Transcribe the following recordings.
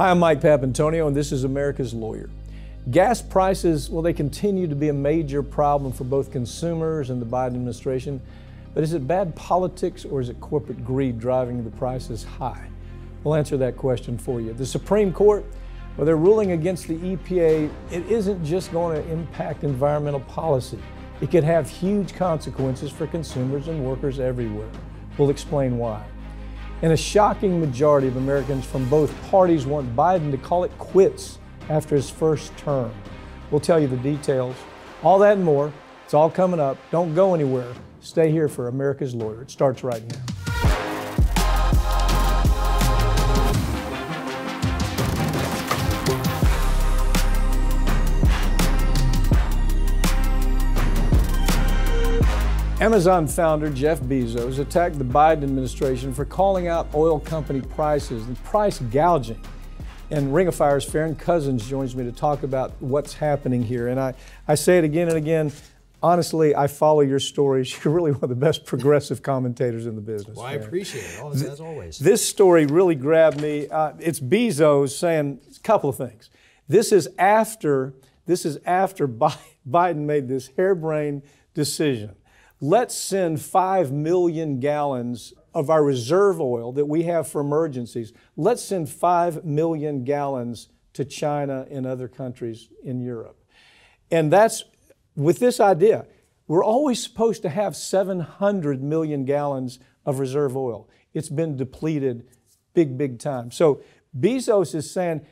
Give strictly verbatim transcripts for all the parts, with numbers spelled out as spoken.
Hi, I'm Mike Papantonio, and this is America's Lawyer. Gas prices, well, they continue to be a major problem for both consumers and the Biden administration. But is it bad politics or is it corporate greed driving the prices high? We'll answer that question for you. The Supreme Court, well, they're ruling against the E P A. It isn't just going to impact environmental policy. It could have huge consequences for consumers and workers everywhere. We'll explain why. And a shocking majority of Americans from both parties want Biden to call it quits after his first term. We'll tell you the details. All that and more. It's all coming up. Don't go anywhere. Stay here for America's Lawyer. It starts right now. Amazon founder Jeff Bezos attacked the Biden administration for calling out oil company prices and price gouging. And Ring of Fire's Farron Cousins joins me to talk about what's happening here. And I, I say it again and again, honestly, I follow your stories. You're really one of the best progressive commentators in the business. Well, I Farron. appreciate it, as, as always. This story really grabbed me. Uh, it's Bezos saying a couple of things. This is after, this is after Biden made this harebrained decision. Let's send five million gallons of our reserve oil that we have for emergencies. Let's send five million gallons to China and other countries in Europe. And that's with this idea. We're always supposed to have seven hundred million gallons of reserve oil. It's been depleted big, big time. So Bezos is saying,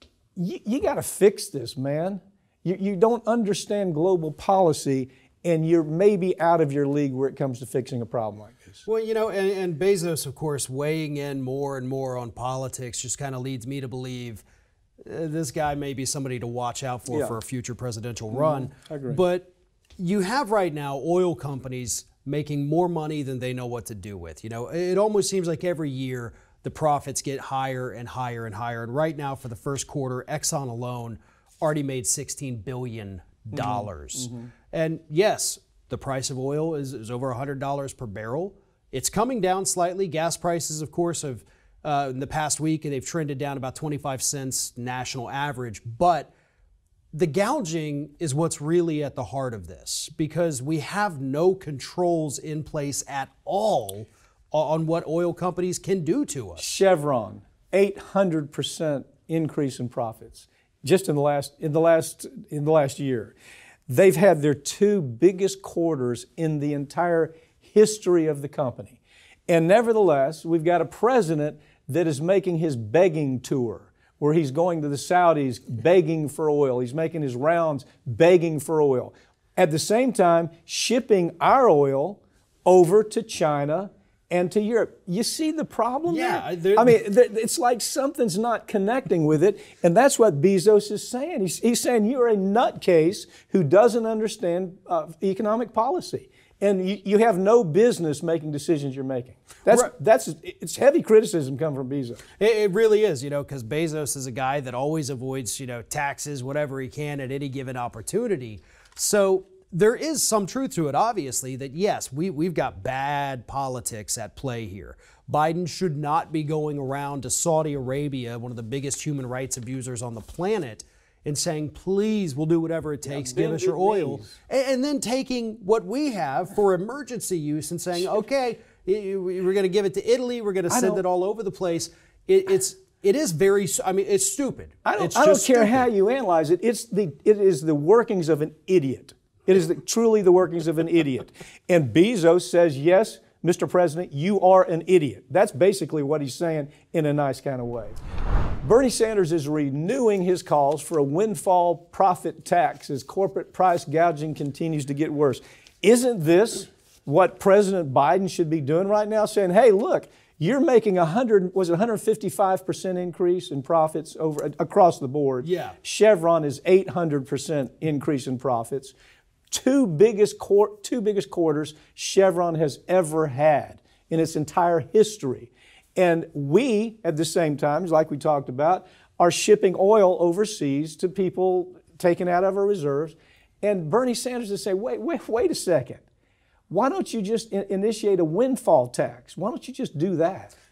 you got to fix this, man. You, you don't understand global policy, and you're maybe out of your league where it comes to fixing a problem like this. Well, you know, and, and Bezos, of course, weighing in more and more on politics just kind of leads me to believe uh, this guy may be somebody to watch out for yeah. for a future presidential mm-hmm. run. I agree. But you have right now oil companies making more money than they know what to do with. You know, it almost seems like every year the profits get higher and higher and higher. And right now, for the first quarter, Exxon alone already made sixteen billion dollars. Mm-hmm. And yes, the price of oil is, is over one hundred dollars per barrel. It's coming down slightly. Gas prices, of course, have uh, in the past week, they've trended down about twenty-five cents national average. But the gouging is what's really at the heart of this, because we have no controls in place at all on what oil companies can do to us. Chevron, eight hundred percent increase in profits just in the last in the last in the last year. They've had their two biggest quarters in the entire history of the company. And nevertheless, we've got a president that is making his begging tour, where he's going to the Saudis begging for oil. He's making his rounds begging for oil. At the same time, shipping our oil over to China and to Europe. You see the problem yeah, there? I mean, it's like something's not connecting with it, and that's what Bezos is saying. He's, he's saying you're a nutcase who doesn't understand uh, economic policy, and you, you have no business making decisions you're making. That's, right. that's it's heavy criticism coming from Bezos. It, it really is, you know, because Bezos is a guy that always avoids, you know, taxes, whatever he can at any given opportunity. So there is some truth to it, obviously, that yes, we, we've got bad politics at play here. Biden should not be going around to Saudi Arabia, one of the biggest human rights abusers on the planet, and saying, please, we'll do whatever it takes, yeah, give us your oil. And, and then taking what we have for emergency use and saying, okay, we're going to give it to Italy, we're going to send it all over the place. It, it's It is very, I mean, it's stupid. I don't, it's I don't care stupid. how you analyze it. It's the, it is the workings of an idiot. It is the, truly the workings of an idiot. And Bezos says, yes, Mister President, you are an idiot. That's basically what he's saying in a nice kind of way. Bernie Sanders is renewing his calls for a windfall profit tax as corporate price gouging continues to get worse. Isn't this what President Biden should be doing right now? Saying, hey, look, you're making a hundred, was it one hundred fifty-five percent increase in profits over across the board? Yeah. Chevron is eight hundred percent increase in profits. Two biggest, quar- two biggest quarters Chevron has ever had in its entire history. And we, at the same time, like we talked about, are shipping oil overseas to people taken out of our reserves. And Bernie Sanders is saying, wait, wait, wait a second. Why don't you just in- initiate a windfall tax? Why don't you just do that?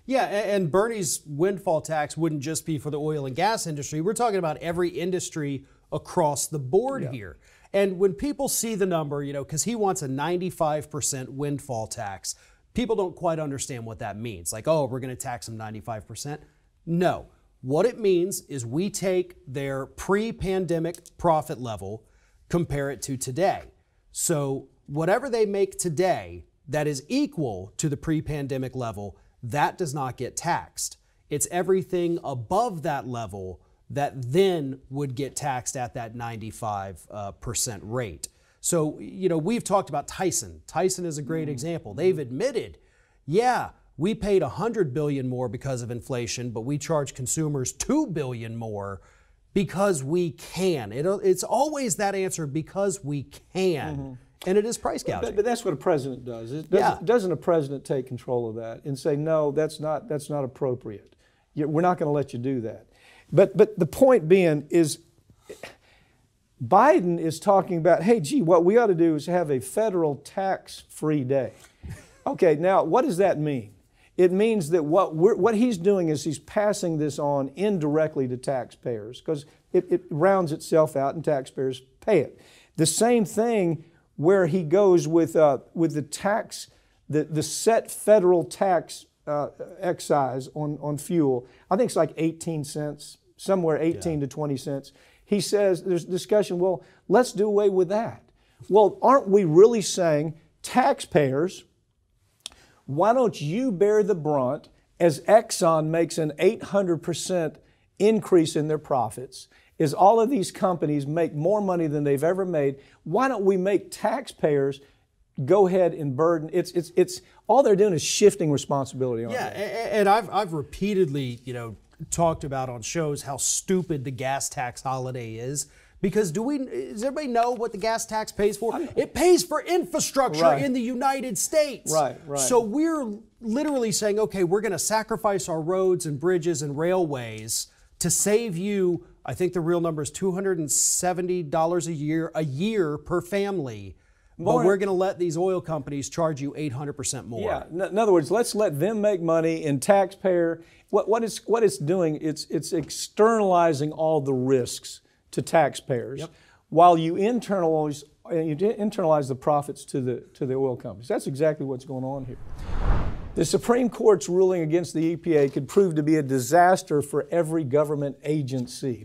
Yeah, and Bernie's windfall tax wouldn't just be for the oil and gas industry. We're talking about every industry across the board yeah. here. And when people see the number, you know, because he wants a ninety-five percent windfall tax, people don't quite understand what that means. Like, oh, we're going to tax them ninety-five percent. No. What it means is we take their pre-pandemic profit level, compare it to today. So whatever they make today that is equal to the pre-pandemic level, that does not get taxed. It's everything above that level that then would get taxed at that ninety-five percent rate. So, you know, we've talked about Tyson. Tyson is a great mm-hmm. example. They've admitted, yeah, we paid one hundred billion dollars more because of inflation, but we charge consumers two billion dollars more because we can. It, it's always that answer, because we can. Mm-hmm. And it is price gouging. But, but that's what a president does. It doesn't, yeah. doesn't a president take control of that and say, no, that's not, that's not appropriate. We're not going to let you do that. But, but the point being is, Biden is talking about, hey, gee, what we ought to do is have a federal tax-free day. Okay, now what does that mean? It means that what, we're, what he's doing is he's passing this on indirectly to taxpayers, because it, it rounds itself out and taxpayers pay it. The same thing where he goes with, uh, with the tax, the, the set federal tax uh, excise on, on fuel. I think it's like eighteen cents, somewhere eighteen yeah. to twenty cents. He says, there's discussion, well, let's do away with that. Well, aren't we really saying, taxpayers, why don't you bear the brunt as Exxon makes an eight hundred percent increase in their profits? Is all of these companies make more money than they've ever made? Why don't we make taxpayers go ahead and burden? It's it's it's all they're doing is shifting responsibility on. Yeah, them. And I've I've repeatedly, you know, talked about on shows how stupid the gas tax holiday is. Because do we? Does everybody know what the gas tax pays for? It pays for infrastructure right. in the United States. Right, right. So we're literally saying, okay, we're going to sacrifice our roads and bridges and railways to save you. I think the real number is two hundred seventy dollars a year, a year per family. More, but we're going to let these oil companies charge you eight hundred percent more. Yeah. In other words, let's let them make money in taxpayer. What what it's what it's doing? It's it's externalizing all the risks to taxpayers, yep. while you internalize you internalize the profits to the to the oil companies. That's exactly what's going on here. The Supreme Court's ruling against the E P A could prove to be a disaster for every government agency.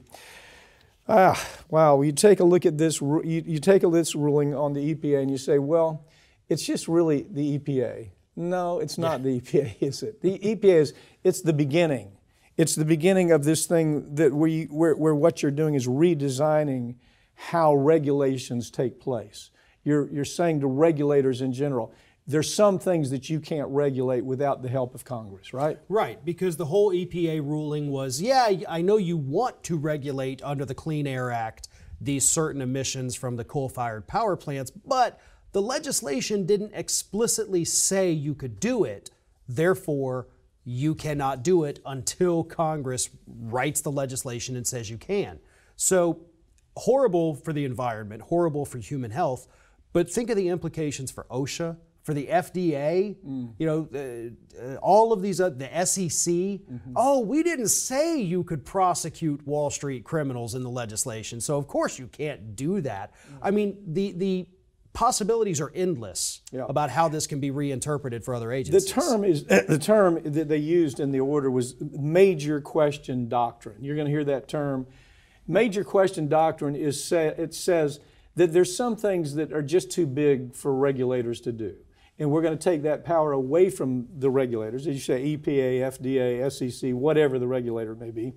Ah, wow! You take a look at this. You, you take a this ruling on the E P A, and you say, "Well, it's just really the E P A." No, it's not yeah. the E P A, is it? The E P A is it's the beginning. It's the beginning of this thing that we, where, where what you're doing is redesigning how regulations take place. You're, you're saying to regulators in general, there's some things that you can't regulate without the help of Congress, right? Right, because the whole E P A ruling was, yeah, I know you want to regulate under the Clean Air Act these certain emissions from the coal-fired power plants, but the legislation didn't explicitly say you could do it. Therefore, you cannot do it until Congress writes the legislation and says you can. So horrible for the environment, horrible for human health, but think of the implications for OSHA, for the F D A, mm. you know, uh, uh, all of these, uh, the S E C. Mm-hmm. Oh, we didn't say you could prosecute Wall Street criminals in the legislation, so of course you can't do that. Mm. I mean, the the possibilities are endless yeah. about how this can be reinterpreted for other agencies. The term is the term that they used in the order was major question doctrine. You're going to hear that term. Major question doctrine is say, it says that there's some things that are just too big for regulators to do, and we're going to take that power away from the regulators. As you say, E P A, F D A, S E C, whatever the regulator may be.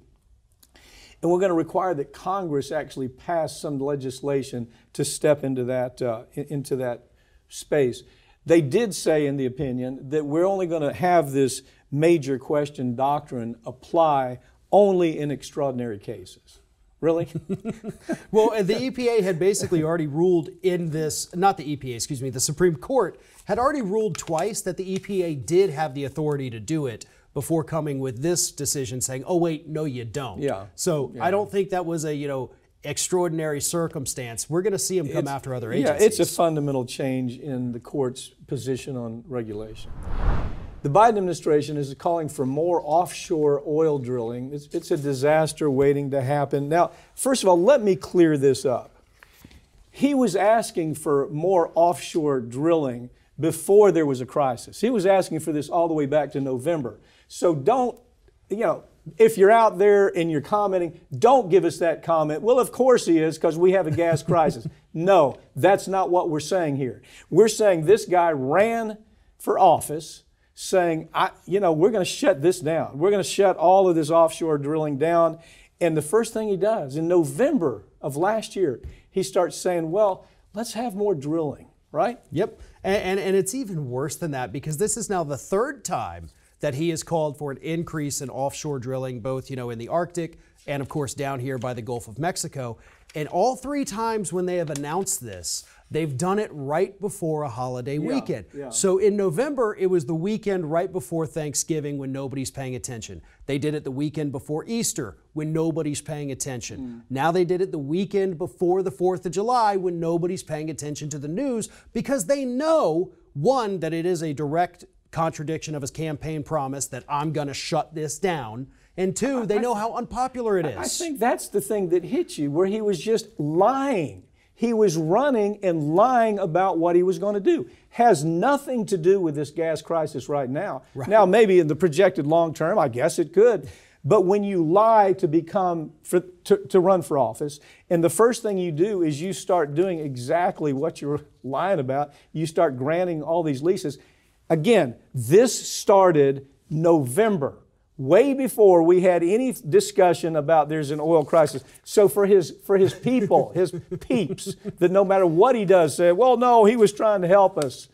And we're going to require that Congress actually pass some legislation to step into that, uh, into that space. They did say in the opinion that we're only going to have this major question doctrine apply only in extraordinary cases. Really? Well, the E P A had basically already ruled in this, not the E P A, excuse me, the Supreme Court had already ruled twice that the E P A did have the authority to do it before coming with this decision saying, oh, wait, no, you don't. Yeah. So yeah. I don't think that was a, you know, extraordinary circumstance. We're going to see them come it's, after other agencies. Yeah, it's a fundamental change in the court's position on regulation. The Biden administration is calling for more offshore oil drilling. It's, it's a disaster waiting to happen. Now, first of all, let me clear this up. He was asking for more offshore drilling before there was a crisis. He was asking for this all the way back to November. So don't, you know, if you're out there and you're commenting, don't give us that comment. Well, of course he is, because we have a gas crisis. No, that's not what we're saying here. We're saying this guy ran for office saying, I, you know, we're going to shut this down. We're going to shut all of this offshore drilling down. And the first thing he does in November of last year, he starts saying, well, let's have more drilling, right? Yep. And, and, and it's even worse than that, because this is now the third time that he has called for an increase in offshore drilling, both, you know, in the Arctic and, of course, down here by the Gulf of Mexico. And all three times when they have announced this, they've done it right before a holiday Yeah, weekend. yeah. So in November, it was the weekend right before Thanksgiving when nobody's paying attention. They did it the weekend before Easter when nobody's paying attention. Mm. Now they did it the weekend before the fourth of July when nobody's paying attention to the news, because they know, one, that it is a direct contradiction of his campaign promise that I'm going to shut this down. And two, they know how unpopular it is. I think that's the thing that hit you, where he was just lying. He was running and lying about what he was going to do. Has nothing to do with this gas crisis right now. Right. Now, maybe in the projected long term, I guess it could. But when you lie to become, for, to, to run for office, and the first thing you do is you start doing exactly what you're lying about, you start granting all these leases. Again, this started November, way before we had any discussion about there's an oil crisis. So for his for his people, his peeps, that no matter what he does say, well, no, he was trying to help us.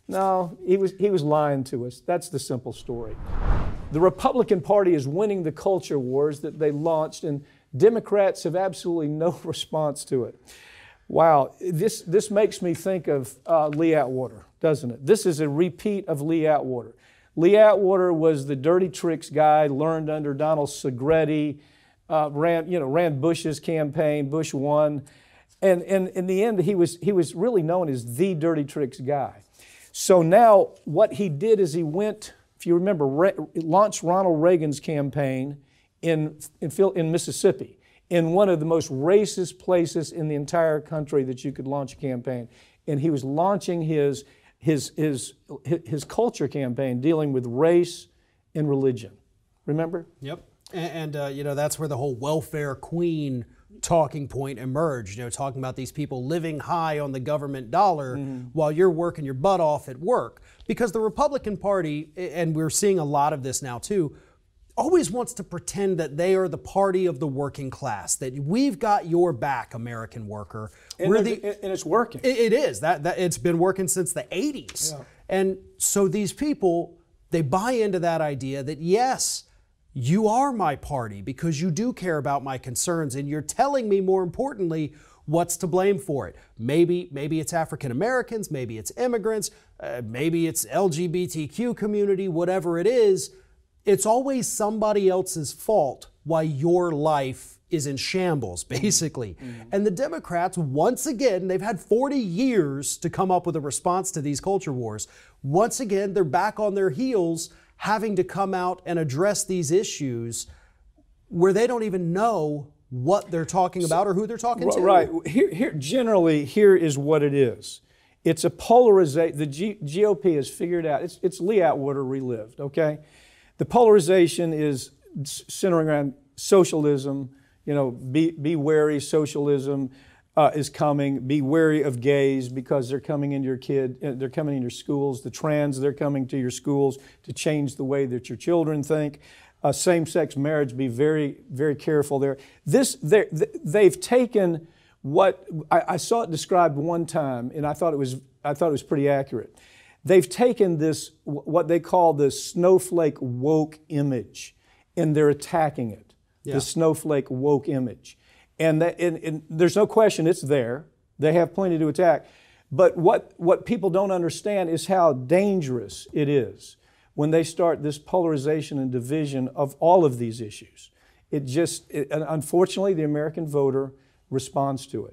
No, he was he was lying to us. That's the simple story. The Republican Party is winning the culture wars that they launched, and Democrats have absolutely no response to it. Wow, this, this makes me think of uh, Lee Atwater, doesn't it? This is a repeat of Lee Atwater. Lee Atwater was the dirty tricks guy, learned under Donald Segretti, uh, ran, you know, ran Bush's campaign. Bush won. And, and in the end, he was, he was really known as the dirty tricks guy. So now what he did is he went, if you remember, re- launched Ronald Reagan's campaign in, in, in Mississippi, in one of the most racist places in the entire country that you could launch a campaign. And he was launching his, his, his, his culture campaign dealing with race and religion. Remember? Yep. And, and uh, you know, that's where the whole welfare queen talking point emerged, you know, talking about these people living high on the government dollar mm-hmm. while you're working your butt off at work. Because the Republican Party, and we're seeing a lot of this now too, always wants to pretend that they are the party of the working class, that we've got your back, American worker. And, We're the, and it's working. It, it is. That, that it's been working since the eighties. Yeah. And so these people, they buy into that idea that, yes, you are my party because you do care about my concerns, and you're telling me, more importantly, what's to blame for it. Maybe, maybe it's African Americans, maybe it's immigrants, uh, maybe it's L G B T Q community, whatever it is. It's always somebody else's fault why your life is in shambles, basically. Mm-hmm. And the Democrats, once again, they've had forty years to come up with a response to these culture wars. Once again, they're back on their heels, having to come out and address these issues where they don't even know what they're talking about or who they're talking to. Right. Here, here, generally, here is what it is. It's a polarization. The G- GOP has figured out, it's, it's Lee Atwater relived, okay? The polarization is centering around socialism. You know, be, be wary, socialism uh, is coming. Be wary of gays because they're coming into your kid, they're coming into your schools. The trans, they're coming to your schools to change the way that your children think. Uh, same-sex marriage, be very, very careful there. This, they've taken what, I, I saw it described one time, and I thought it was, I thought it was pretty accurate. They've taken this, what they call the snowflake woke image, and they're attacking it, yeah. the snowflake woke image. And, that, and, and there's no question it's there. They have plenty to attack. But what, what people don't understand is how dangerous it is when they start this polarization and division of all of these issues. It just, it, unfortunately, the American voter responds to it.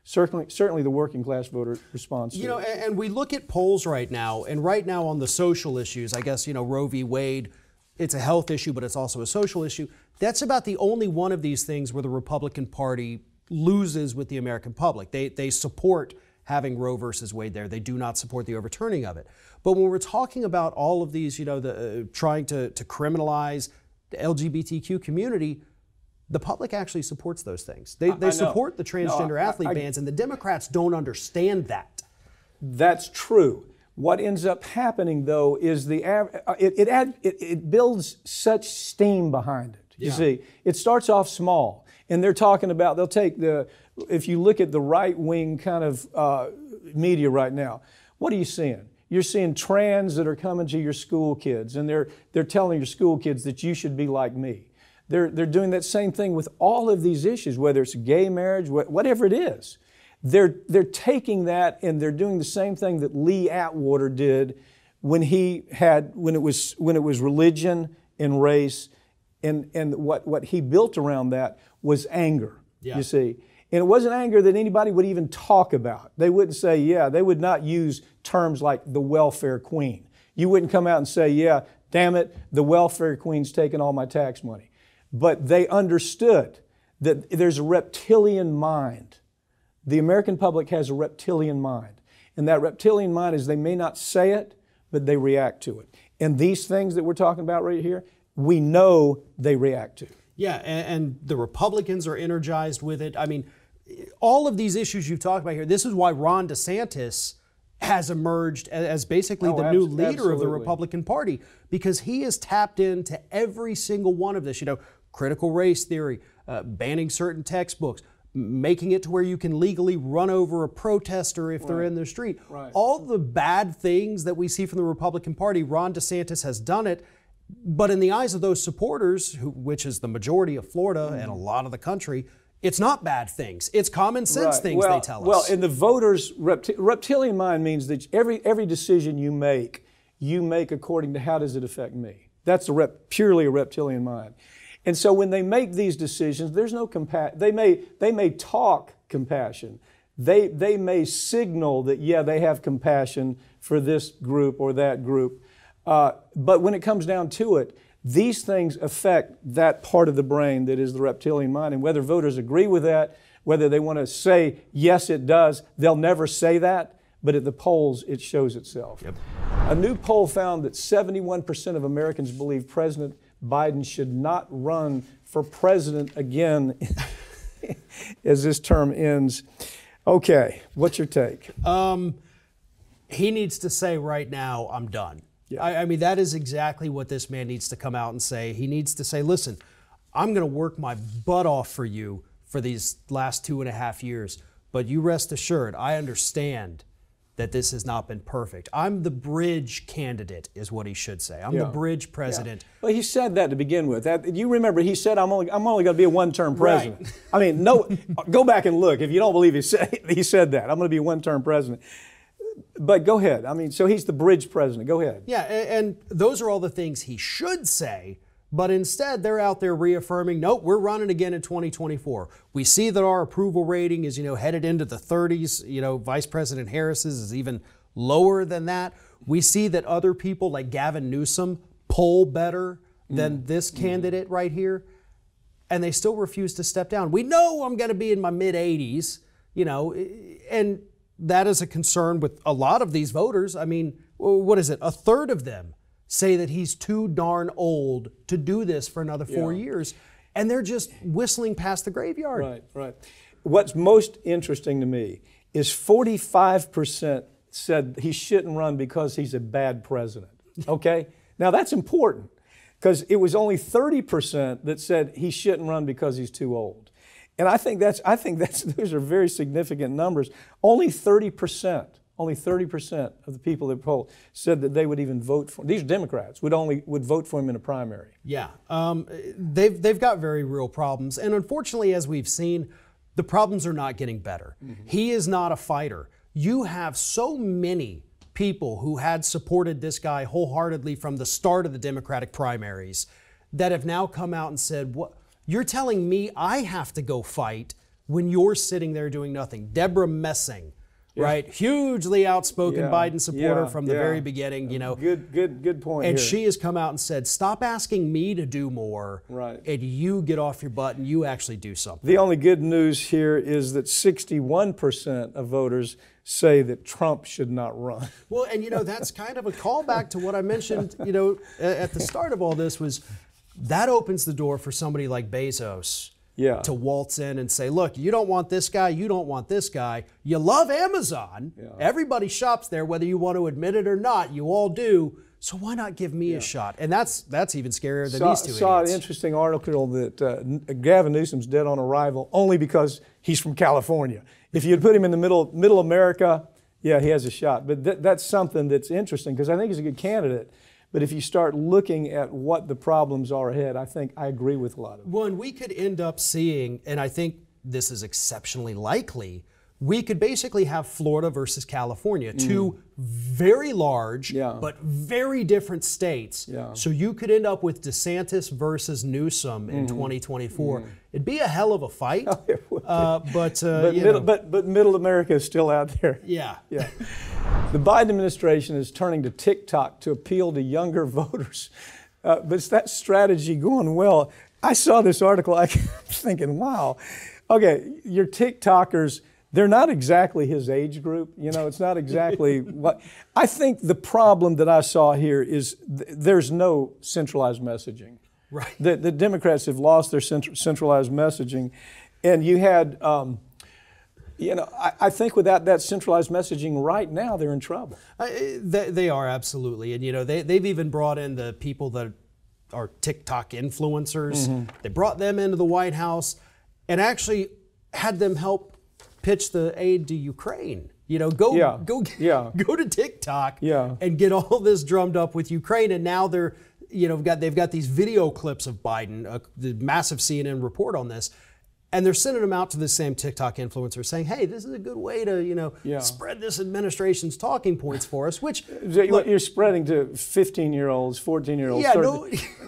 Certainly, certainly the working class voter responds to You know, it. and, and we look at polls right now, and right now on the social issues, I guess, you know, Roe v. Wade, it's a health issue, but it's also a social issue. That's about the only one of these things where the Republican Party loses with the American public. They, they support having Roe versus Wade there. They do not support the overturning of it. But when we're talking about all of these, you know, the uh, trying to, to criminalize the L G B T Q community, the public actually supports those things. They, they support the transgender no, I, athlete I, bans, and the Democrats don't understand that. That's true. What ends up happening, though, is the it it, add, it, it builds such steam behind it. You Yeah. see, it starts off small, and they're talking about they'll take the. If you look at the right-wing kind of uh, media right now, what are you seeing? You're seeing trans that are coming to your school kids, and they're they're telling your school kids that you should be like me. They're, they're doing that same thing with all of these issues, whether it's gay marriage, whatever it is. They're, they're taking that and they're doing the same thing that Lee Atwater did when he had, when it was, when it was religion and race, and, and what, what he built around that was anger, Yeah. you see. And it wasn't anger that anybody would even talk about. They wouldn't say, yeah, they would not use terms like the welfare queen. You wouldn't come out and say, yeah, damn it, the welfare queen's taking all my tax money. But they understood that there's a reptilian mind. The American public has a reptilian mind. And that reptilian mind is they may not say it, but they react to it. And these things that we're talking about right here, we know they react to. Yeah, and, and the Republicans are energized with it. I mean, all of these issues you've talked about here, this is why Ron DeSantis has emerged as basically Oh, the new abs- leader absolutely. of the Republican Party, because he is tapped into every single one of this, you know, critical race theory, uh, banning certain textbooks, making it to where you can legally run over a protester if they're in the street. Right. All the bad things that we see from the Republican Party, Ron DeSantis has done it. But in the eyes of those supporters, who, which is the majority of Florida Mm-hmm. and a lot of the country, it's not bad things. It's common sense Right. things well, they tell us. Well, in the voters' repti- reptilian mind means that every every decision you make, you make according to how does it affect me. That's a rep, purely a reptilian mind. And so when they make these decisions, there's no compassion. They may they may talk compassion. They they may signal that yeah they have compassion for this group or that group. Uh, but when it comes down to it, these things affect that part of the brain that is the reptilian mind. And whether voters agree with that, whether they want to say, yes, it does, they'll never say that. But at the polls, it shows itself. Yep. A new poll found that seventy-one percent of Americans believe President Biden should not run for president again as this term ends. Okay, what's your take? Um, he needs to say right now, I'm done. Yeah. I, I mean, that is exactly what this man needs to come out and say. He needs to say, listen, I'm going to work my butt off for you for these last two and a half years, but you rest assured, I understand that this has not been perfect. I'm the bridge candidate, is what he should say. I'm Yeah. the bridge president. Yeah. Well, he said that to begin with. That, you remember he said, I'm only, I'm only going to be a one-term president. Right. I mean, no. Go back and look. If you don't believe he said, he said that, I'm going to be a one-term president. But go ahead. I mean, so he's the bridge president. Go ahead. Yeah, and, and those are all the things he should say, but instead they're out there reaffirming, nope, we're running again in twenty twenty-four. We see that our approval rating is, you know, headed into the thirties. You know, Vice President Harris's is even lower than that. We see that other people like Gavin Newsom poll better than mm. this candidate mm. right here, and they still refuse to step down. We know I'm going to be in my mid eighties, you know, and that is a concern with a lot of these voters. I mean, what is it? A third of them say that he's too darn old to do this for another four Yeah. years. And they're just whistling past the graveyard. Right, right. What's most interesting to me is forty-five percent said he shouldn't run because he's a bad president. Okay? Now that's important because it was only thirty percent that said he shouldn't run because he's too old. And I think that's I think that's those are very significant numbers. Only thirty percent, only thirty percent of the people that polled said that they would even vote for him. These Democrats would only would vote for him in a primary. Yeah, um, they've they've got very real problems, and unfortunately, as we've seen, the problems are not getting better. Mm-hmm. He is not a fighter. You have so many people who had supported this guy wholeheartedly from the start of the Democratic primaries that have now come out and said, "What? You're telling me I have to go fight when you're sitting there doing nothing. Deborah Messing, yeah. right? Hugely outspoken yeah. Biden supporter yeah. from the yeah. very beginning, you know. Good, good, good point. And here. she has come out and said, stop asking me to do more, right. and you get off your butt and you actually do something. The only good news here is that sixty-one percent of voters say that Trump should not run. Well, and you know, that's kind of a callback to what I mentioned, you know, at the start of all this was that opens the door for somebody like Bezos yeah. to waltz in and say, look, you don't want this guy, you don't want this guy. You love Amazon. Yeah. Everybody shops there, whether you want to admit it or not. You all do. So why not give me yeah. a shot? And that's that's even scarier than saw, these two saw idiots. an interesting article that uh, Gavin Newsom's dead on arrival only because he's from California. If you'd put him in the middle middle America, yeah, he has a shot. But th- that's something that's interesting because I think he's a good candidate. But if you start looking at what the problems are ahead, I think I agree with a lot of them. One, we could end up seeing, and I think this is exceptionally likely, we could basically have Florida versus California, mm. two very large yeah. but very different states. Yeah. So you could end up with DeSantis versus Newsom in mm-hmm. twenty twenty-four. Mm. It'd be a hell of a fight, oh, it would uh, but, uh, but, you middle, know. but but middle America is still out there. Yeah. yeah. The Biden administration is turning to TikTok to appeal to younger voters, uh, but is that strategy going well? I saw this article. I kept thinking, wow, okay, your TikTokers. They're not exactly his age group. You know, it's not exactly what. I think the problem that I saw here is th- there's no centralized messaging. Right. The, the Democrats have lost their cent- centralized messaging. And you had, um, you know, I, I think without that centralized messaging right now, they're in trouble. Uh, they, they are, absolutely. And, you know, they, they've even brought in the people that are TikTok influencers. Mm-hmm. They brought them into the White House and actually had them help pitch the aid to Ukraine. You know, go yeah. go yeah. go to TikTok yeah. and get all this drummed up with Ukraine. And now they're, you know, got they've got these video clips of Biden, uh, the massive C N N report on this, and they're sending them out to the same TikTok influencers saying, hey, this is a good way to, you know, yeah. spread this administration's talking points for us, which look, you're spreading to fifteen-year-olds, fourteen-year-olds. Yeah, no,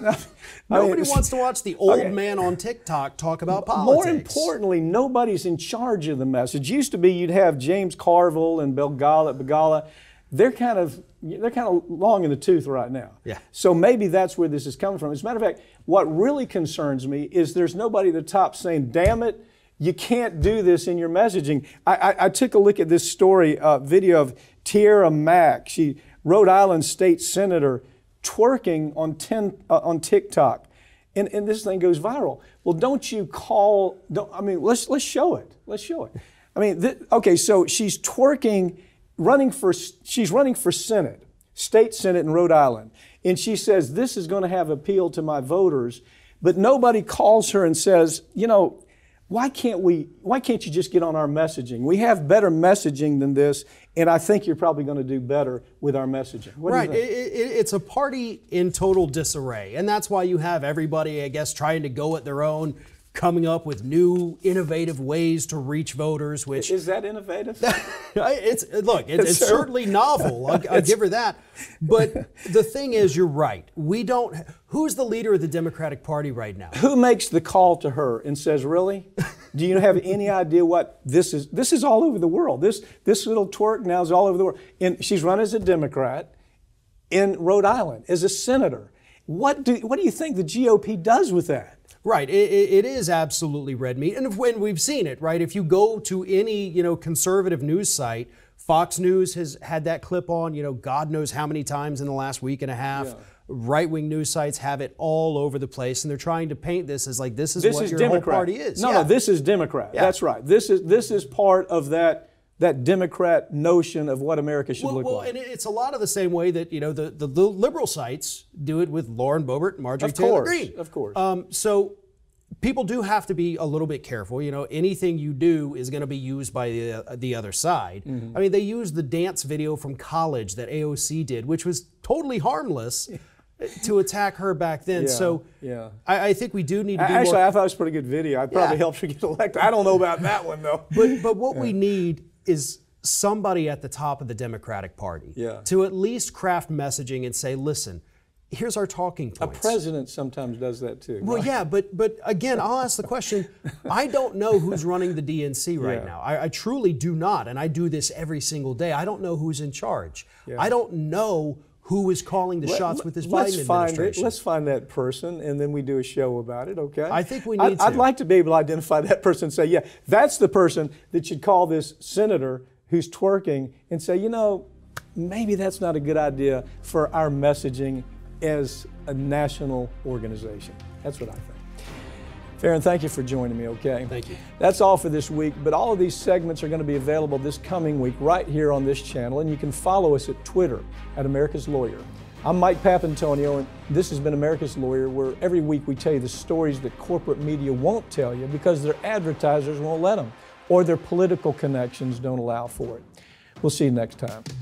nobody mean, wants to watch the old okay. man on TikTok talk about politics. More importantly, nobody's in charge of the message. Used to be you'd have James Carville and Begala. Begala. They're kind of they're kind of long in the tooth right now. Yeah. So maybe that's where this is coming from. As a matter of fact, what really concerns me is there's nobody at the top saying, "Damn it, you can't do this in your messaging." I, I, I took a look at this story, uh, video of Tierra Mack, she Rhode Island state senator, twerking on ten, uh, on TikTok, and and this thing goes viral. Well, don't you call? Don't, I mean, let's let's show it. Let's show it. I mean, th- okay, so she's twerking. Running for, she's running for Senate, state Senate in Rhode Island. And she says, this is going to have appeal to my voters. But nobody calls her and says, you know, why can't we, why can't you just get on our messaging? We have better messaging than this. And I think you're probably going to do better with our messaging. What right. do you think? It, it, it's a party in total disarray. And that's why you have everybody, I guess, trying to go at their own, coming up with new, innovative ways to reach voters. Which is that innovative? it's look, it, it's certainly novel. I'll, I'll give her that. But the thing is, you're right. We don't. Who's the leader of the Democratic Party right now? Who makes the call to her and says, "Really? Do you have any idea what this is? This is all over the world. This this little twerk now is all over the world." And she's run as a Democrat in Rhode Island as a senator. What do what do you think the G O P does with that? Right, it, it is absolutely red meat, and when we've seen it, right? If you go to any, you know, conservative news site, Fox News has had that clip on, you know, God knows how many times in the last week and a half. Yeah. Right-wing news sites have it all over the place, and they're trying to paint this as like this is this what is your Democrat. whole party is. No, yeah. no, this is Democrat. Yeah. That's right. This is this is part of that. that Democrat notion of what America should well, look well, like. And it's a lot of the same way that, you know, the, the, the liberal sites do it with Lauren Boebert and Marjorie of Taylor course, Greene. Of course. Um, so people do have to be a little bit careful. You know, anything you do is going to be used by the, uh, the other side. Mm-hmm. I mean, they used the dance video from college that A O C did, which was totally harmless, to attack her back then. Yeah, so yeah. I, I think we do need to be Actually, more... I thought it was a pretty good video. I probably Yeah. helped her get elected. I don't know about that one, though. But, but what yeah. we need is somebody at the top of the Democratic Party yeah. to at least craft messaging and say, listen, here's our talking A points. president sometimes does that too. Well, right? yeah, but but again, I'll ask the question. I don't know who's running the D N C right Yeah. now. I, I truly do not, and I do this every single day. I don't know who's in charge. Yeah. I don't know who is calling the Let- shots with this let's Biden find administration. It. Let's find that person, and then we do a show about it, okay? I think we I'd, need I'd to. like to be able to identify that person and say, yeah, that's the person that should call this senator who's twerking and say, you know, maybe that's not a good idea for our messaging as a national organization. That's what I think. Farron, thank you for joining me, okay? Thank you. That's all for this week, but all of these segments are going to be available this coming week right here on this channel, and you can follow us at Twitter at America's Lawyer. I'm Mike Papantonio, and this has been America's Lawyer, where every week we tell you the stories that corporate media won't tell you because their advertisers won't let them, or their political connections don't allow for it. We'll see you next time.